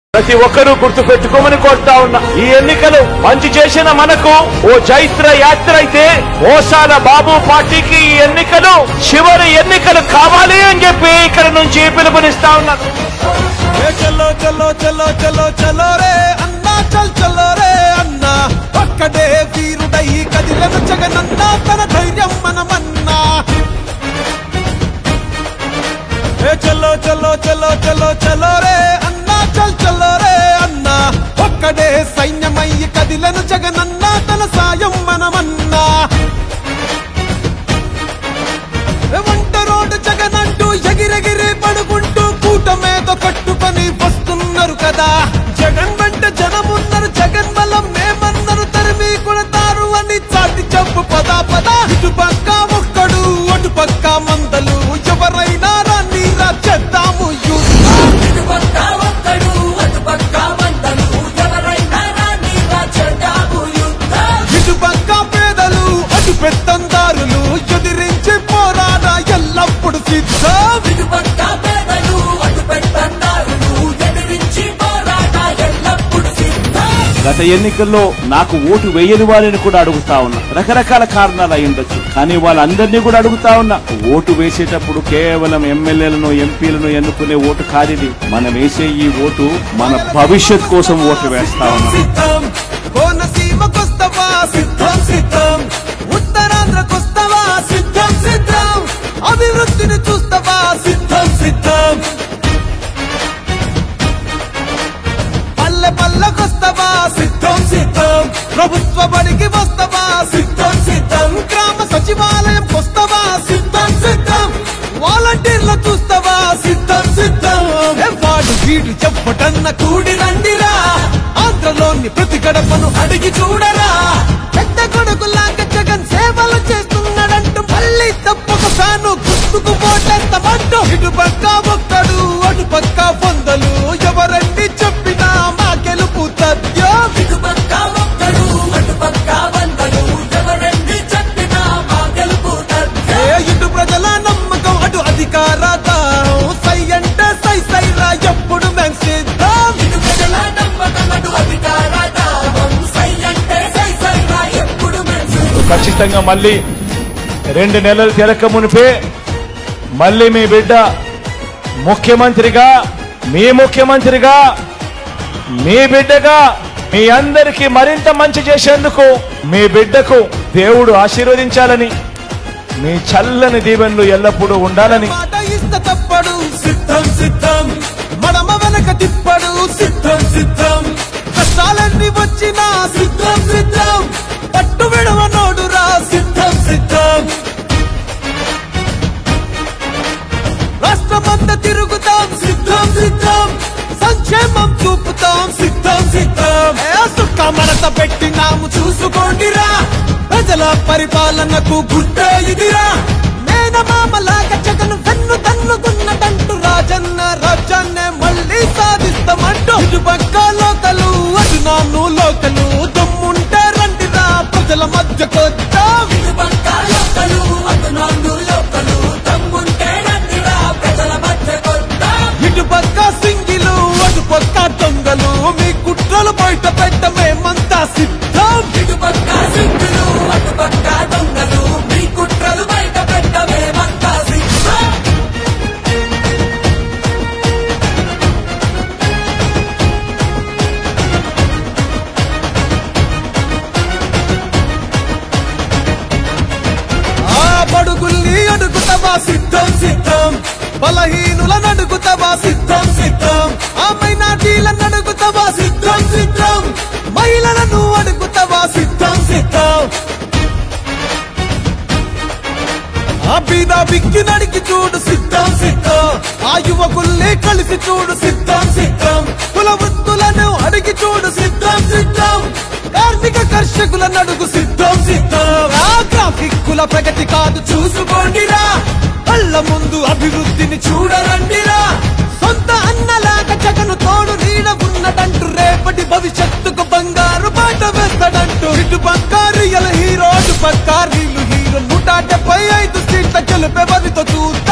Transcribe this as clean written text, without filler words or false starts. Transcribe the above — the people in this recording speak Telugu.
ప్రతి ఒక్కరూ గుర్తు పెట్టుకోమని కోరుతా ఉన్నా. ఈ ఎన్నికలు మంచి చేసిన మనకు ఓ చైత్ర యాత్ర అయితే ఓసాల బాబు పార్టీకి ఈ ఎన్నికలు చివరి ఎన్నికలు కావాలి అని చెప్పి ఇక్కడ నుంచి పిలుపునిస్తా ఉన్నారు. చలో చలో చలో చలో చలో రే అన్నా చల్ చలో రే అన్నా ఒక్కడే వీరుడై కదిలను జగనన్నా తన ధైర్యం మనమన్నా. చలో చలో చలో చలో చలో రే అన్నా చల్ చలో రే అన్నా ఒక్కడే సైన్యమై కదిలను జగనన్నా తన సాయం మనమన్నా. వంట రోడ్డు జగనంటూ ఎగిరెగిరి పడుకుంటూ కూటమేదో కట్టుకొని వస్తున్నారు కదా. జగన్ వెంట జనమున్నారు, జగన్ బలం మేమన్నారు, తరిమి కొడతారు అని చాటి చెప్పు పదా పదా. ఇటు పక్క ఒక్కడు అటు పక్క మందలు ఎవరైనా రాని చేద్దాము ఇటు పక్క పేదలు అటు పెత్తందారులు ఎదిరించి పోరాడా ఎల్లప్పుడు సిద్ధం. గత ఎన్నికల్లో నాకు ఓటు వేయని వారిని కూడా అడుగుతా ఉన్నా. రకరకాల కారణాలు అయి ఉండొచ్చు, కానీ వాళ్ళందరినీ కూడా అడుగుతా ఉన్నా. ఓటు వేసేటప్పుడు కేవలం ఎమ్మెల్యేలను ఎంపీలను ఎన్నుకునే ఓటు కాదిది. మనం వేసే ఈ ఓటు మన భవిష్యత్ కోసం ఓటు వేస్తా ఉన్నాం. కోనసీమకొస్తవా సిద్ధం సిద్ధం, ఉత్తరాంధ్రకొస్తవా సిద్ధం సిద్ధం, అభివృద్ధిని చూస్తవా సిద్ధం సిద్ధం, పల్లె పల్లెకొస్తవా సిద్ధం సిద్ధం, ప్రభుత్వ బడికి వస్తవా సిద్ధం సిద్ధం, గ్రామ సచివాలయం వస్తవా సిద్ధం సిద్ధం, వాలంటీర్లు చూస్తవా సిద్ధం సిద్ధం. వాడు వీడు చెప్పటన్న కూడి రండిరా, ఆంధ్రలోని ప్రతి గడపను అడిగి చూడరా. పెద్ద కొడుకులాగా జగన్ సేవలు చేస్తున్నాడంటూ మళ్ళీ తప్పక ఫ్యాను గుర్తుకు పోటెత్తమంటూ ఇటు పక్క ఒక్కడు అటు పక్క వందలు ఎవరండి చెప్పినా మా గెలుపు తథ్యం. ఇటు పక్క ఒక్కడు అటు పక్క వందలు ఎవరండి చెప్పినా మా గెలుపు తథ్యం. ఇటు ప్రజల నమ్మకం అటు అధికార దాహం, సై అంటే సై సైరా ఎప్పుడు మేం సిద్ధం. ఇటు ప్రజల నమ్మకం అటు అధికార దాహం, సై అంటే సై సైరా ఎప్పుడు మేం సిద్ధం. ఖచ్చితంగా మళ్ళీ 2 నెలలు తిరక మునిపే మళ్ళీ మీ బిడ్డ ముఖ్యమంత్రిగా, మీ ముఖ్యమంత్రిగా, మీ బిడ్డగా మీ అందరికీ మరింత మంచి చేసేందుకు మీ బిడ్డకు దేవుడు ఆశీర్వదించాలని, మీ చల్లని దీవెనలు ఎల్లప్పుడూ ఉండాలని. మాట ఇష్ట తప్పడు సిద్ధం సిద్ధం, మడమ వెనక తిప్పడు సిద్ధం సిద్ధం, కష్టాలన్నీ వచ్చినా సిద్ధం సిద్ధం, పట్టు విడవనోడురా సిద్ధం సిద్ధం. రాష్ట్రమంతా తిరుగుతాం సిద్ధం సిద్ధం, సంక్షేమం చూపుతాం సిద్ధం సిద్ధం. సుఖ మనత పెట్టినాము చూసుకోండిరా, ప్రజల పరిపాలనకు గుర్తే ఇదిరా. మేనమామలాగా జగన్ వెన్ను తన్నుకున్నదంటూ రాజన్న రాజ్యాన్నే మళ్ళీ సాధిస్తామంటూ ఇటు పక్క లోకలు అటు నాన్ను లోకలు దమ్ముంటే రండిరా ప్రజల మధ్యకొద్దాం. ఇటు పక్క లోకలు అటు నాన్ను లోకలు దమ్ముంటే రండిరా ప్రజల మధ్యకొద్దాం. ఇటు పక్క సింగిలు అటు పక్క దొంగలు మీ కుట్రలు బయట పెట్ట మేమంతా సిద్ధం. ఇటు పక్క సింగిలు అటు పక్క దొంగలు మీ కుట్రలు బయట పెట్ట మేమంతా సిద్ధం. ఆ బడుగుల్ని అడుగుతావా సిద్ధం సిద్ధం, బలహీనులను అడుగుతావా సిద్ధం సిద్ధం, ఆ మైనార్టీలను అడుగుతావా సిద్ధం సిద్ధం, మహిళలను అడుగుతావా సిద్ధం సిద్ధం, ఆ బీద బిక్కి నడికి చూడు సిద్ధం సిద్ధం, ఆ యువకుల్ని కలిసి చూడు సిద్ధం సిద్ధం, కుల వృత్తులను అడిగి చూడు సిద్ధం సిద్ధం, కార్మిక కర్షకులను అడుగు సిద్ధం సిద్ధం. ఆ గ్రాఫిక్కుల ప్రగతి కాదు చూసుకోండిరా, కళ్ళ ముందు అభివృద్ధిని చూడరండిరా. సొంత అన్నలాగా జగను తోడు నీడ ఉన్నదంటూ రేపటి భవిష్యత్తుకు బంగారు బాట వేస్తాడంటూ ఇటు పక్క రియల్ హీరో అటు పక్క రీలు హీరో 175 సీట్ల గెలుపెవరితో చూద్దాం.